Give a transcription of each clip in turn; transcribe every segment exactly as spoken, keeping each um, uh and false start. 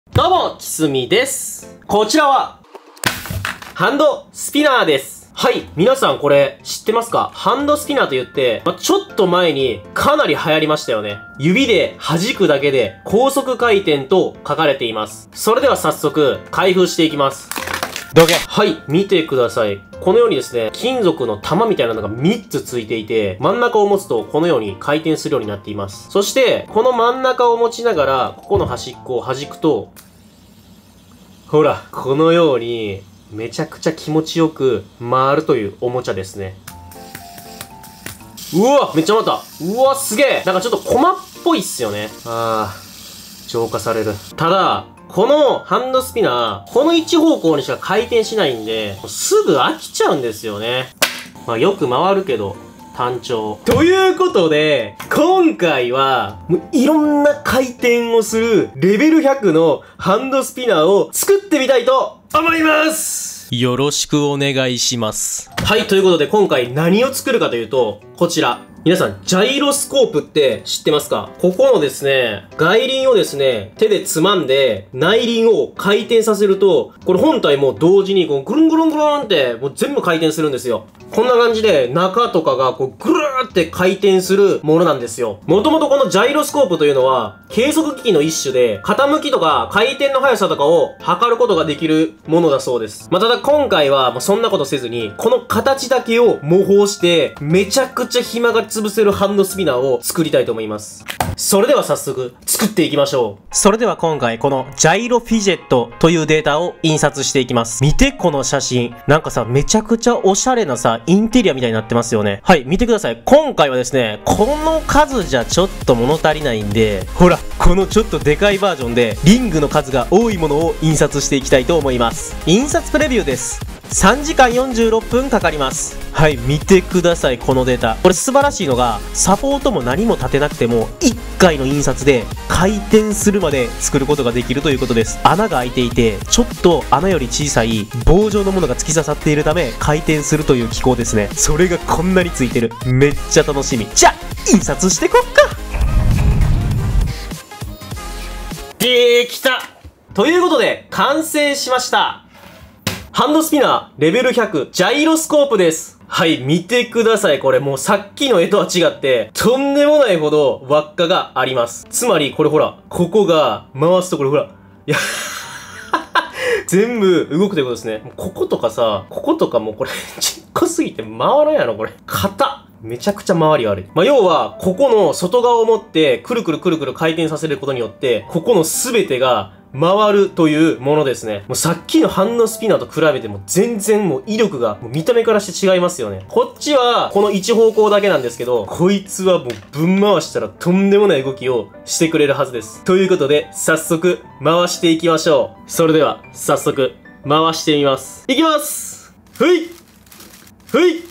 どうも、きすみです。こちらは、ハンドスピナーです。はい、皆さんこれ知ってますか？ハンドスピナーと言って、まあ、ちょっと前にかなり流行りましたよね。指で弾くだけで高速回転と書かれています。それでは早速、開封していきます。どけ。はい、見てください。このようにですね、金属の玉みたいなのがみっつついていて、真ん中を持つとこのように回転するようになっています。そして、この真ん中を持ちながら、ここの端っこを弾くと、ほら、このように、めちゃくちゃ気持ちよく回るというおもちゃですね。うわ、めっちゃ回った。うわ、すげえ。なんかちょっとコマっぽいっすよね。あー、浄化される。ただ、このハンドスピナー、この一方向にしか回転しないんで、すぐ飽きちゃうんですよね。まあよく回るけど、単調。ということで、今回は、もういろんな回転をするレベルひゃくのハンドスピナーを作ってみたいと思います。 よろしくお願いします。 はい、ということで今回何を作るかというと、こちら。皆さん、ジャイロスコープって知ってますか？ここのですね、外輪をですね、手でつまんで、内輪を回転させると、これ本体も同時にこうぐるんぐるんぐるんって、もう全部回転するんですよ。こんな感じで、中とかがこうぐるーって回転するものなんですよ。もともとこのジャイロスコープというのは、計測機器の一種で、傾きとか回転の速さとかを測ることができるものだそうです。まあ、ただ今回は、まあ、そんなことせずに、この形だけを模倣して、めちゃくちゃ暇が潰せるハンドスピナーを作りたいと思います。それでは早速作っていきましょう。それでは今回このジャイロフィジェットというデータを印刷していきます。見てこの写真。なんかさ、めちゃくちゃおしゃれなさ、インテリアみたいになってますよね。はい、見てください。今回はですね、この数じゃちょっと物足りないんで、ほら、このちょっとでかいバージョンでリングの数が多いものを印刷していきたいと思います。印刷プレビューです。さんじかんよんじゅうろっぷんかかります。はい、見てください、このデータ。これ素晴らしいのが、サポートも何も立てなくても、いっかいの印刷で回転するまで作ることができるということです。穴が開いていて、ちょっと穴より小さい棒状のものが突き刺さっているため、回転するという機構ですね。それがこんなについてる。めっちゃ楽しみ。じゃあ、印刷してこっか。できた。ということで、完成しました。ハンドスピナーレベルひゃくジャイロスコープです。はい、見てください。これもうさっきの絵とは違って、とんでもないほど輪っかがあります。つまりこれほら、ここが回すとこれほら、いや、全部動くということですね。こことかさ、こことかもうこれ、ちっこすぎて回らんやろ、これ。硬っ。めちゃくちゃ回り悪い。まあ、要は、ここの外側を持って、くるくるくるくる回転させることによって、ここのすべてが、回るというものですね。もうさっきのハンドスピナーと比べても全然もう威力がもう見た目からして違いますよね。こっちはこの一方向だけなんですけど、こいつはもうぶん回したらとんでもない動きをしてくれるはずです。ということで早速回していきましょう。それでは早速回してみます。いきます。ふいふい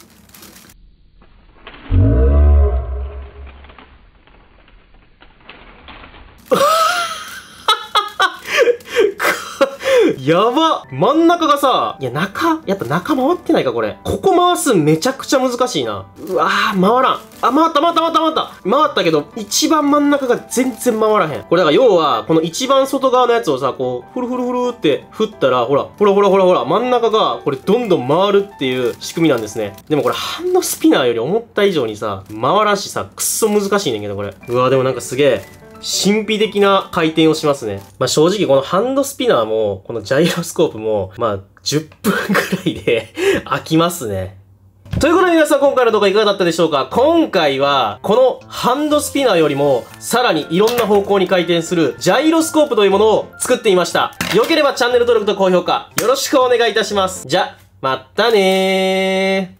やば！真ん中がさ、いや中、やっぱ中回ってないかこれ。ここ回すめちゃくちゃ難しいな。うわー、回らん。あ、回った回った回った回った。回ったけど、一番真ん中が全然回らへん。これだから要は、この一番外側のやつをさ、こう、ふるふるふるって振ったら、ほら、ほらほらほらほら、真ん中が、これどんどん回るっていう仕組みなんですね。でもこれハンドスピナーより思った以上にさ、回らんしさ、くっそ難しいねんけどこれ。うわー、でもなんかすげえ。神秘的な回転をしますね。まあ正直このハンドスピナーも、このジャイロスコープも、まあじゅっぷんくらいで飽きますね。ということで皆さん今回の動画いかがだったでしょうか？今回は、このハンドスピナーよりも、さらにいろんな方向に回転するジャイロスコープというものを作ってみました。よければチャンネル登録と高評価、よろしくお願いいたします。じゃ、またねー。